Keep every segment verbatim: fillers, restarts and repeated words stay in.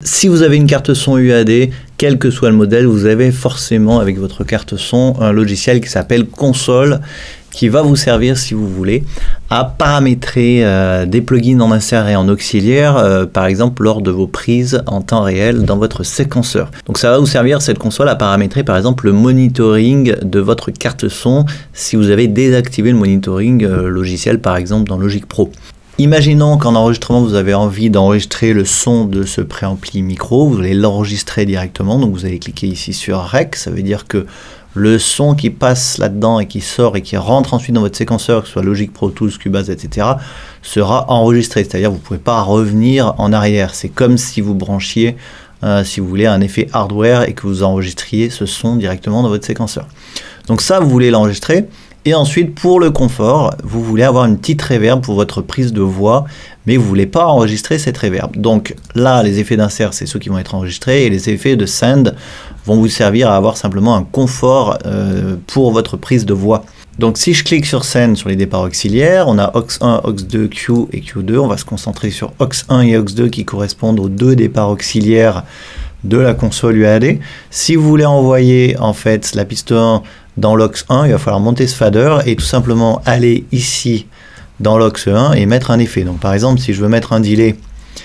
Si vous avez une carte son U A D, quel que soit le modèle, vous avez forcément avec votre carte son un logiciel qui s'appelle Console, qui va vous servir, si vous voulez, à paramétrer euh, des plugins en insert et en auxiliaire, euh, par exemple lors de vos prises en temps réel dans votre séquenceur. Donc ça va vous servir, cette console, à paramétrer par exemple le monitoring de votre carte son si vous avez désactivé le monitoring euh, logiciel, par exemple dans Logic Pro. Imaginons qu'en enregistrement, vous avez envie d'enregistrer le son de ce préampli micro, vous allez l'enregistrer directement, donc vous allez cliquer ici sur Rec, ça veut dire que le son qui passe là-dedans et qui sort et qui rentre ensuite dans votre séquenceur, que ce soit Logic Pro Tools, Cubase, et cetera, sera enregistré, c'est-à-dire vous ne pouvez pas revenir en arrière, c'est comme si vous branchiez, euh, si vous voulez, un effet hardware et que vous enregistriez ce son directement dans votre séquenceur. Donc ça, vous voulez l'enregistrer. Et ensuite, pour le confort, vous voulez avoir une petite reverb pour votre prise de voix, mais vous ne voulez pas enregistrer cette reverb. Donc là, les effets d'insert, c'est ceux qui vont être enregistrés, et les effets de send vont vous servir à avoir simplement un confort euh, pour votre prise de voix. Donc si je clique sur send sur les départs auxiliaires, on a aux un, aux deux, Q et Q deux. On va se concentrer sur aux un et aux deux qui correspondent aux deux départs auxiliaires de la console U A D. Si vous voulez envoyer en fait la piste un dans l'aux un, il va falloir monter ce fader et tout simplement aller ici dans l'aux un et mettre un effet. Donc par exemple, si je veux mettre un delay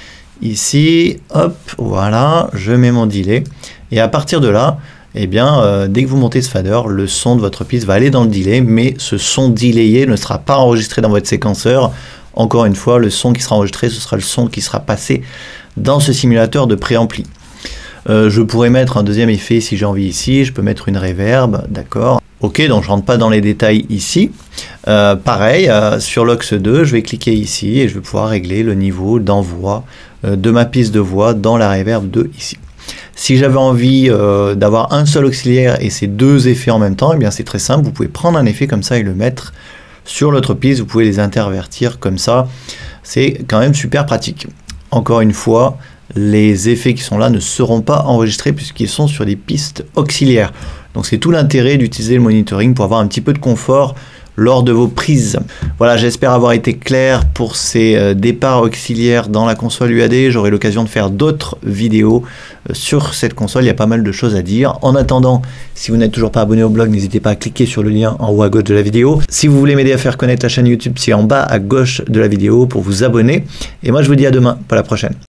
ici, hop, voilà, je mets mon delay. Et à partir de là, eh bien, euh, dès que vous montez ce fader, le son de votre piste va aller dans le delay, mais ce son delayé ne sera pas enregistré dans votre séquenceur. Encore une fois, le son qui sera enregistré, ce sera le son qui sera passé dans ce simulateur de préampli. Euh, je pourrais mettre un deuxième effet si j'ai envie ici, je peux mettre une reverb, d'accord. Ok, donc je rentre pas dans les détails ici. Euh, pareil, euh, sur l'aux deux, je vais cliquer ici et je vais pouvoir régler le niveau d'envoi euh, de ma piste de voix dans la reverb deux ici. Si j'avais envie euh, d'avoir un seul auxiliaire et ces deux effets en même temps, eh bien c'est très simple, vous pouvez prendre un effet comme ça et le mettre sur l'autre piste, vous pouvez les intervertir comme ça, c'est quand même super pratique. Encore une fois, les effets qui sont là ne seront pas enregistrés puisqu'ils sont sur des pistes auxiliaires. Donc c'est tout l'intérêt d'utiliser le monitoring pour avoir un petit peu de confort lors de vos prises. Voilà, j'espère avoir été clair pour ces euh, départs auxiliaires dans la console U A D. J'aurai l'occasion de faire d'autres vidéos euh, sur cette console, il y a pas mal de choses à dire. En attendant, si vous n'êtes toujours pas abonné au blog, n'hésitez pas à cliquer sur le lien en haut à gauche de la vidéo. Si vous voulez m'aider à faire connaître la chaîne YouTube, c'est en bas à gauche de la vidéo pour vous abonner. Et moi je vous dis à demain pour la prochaine.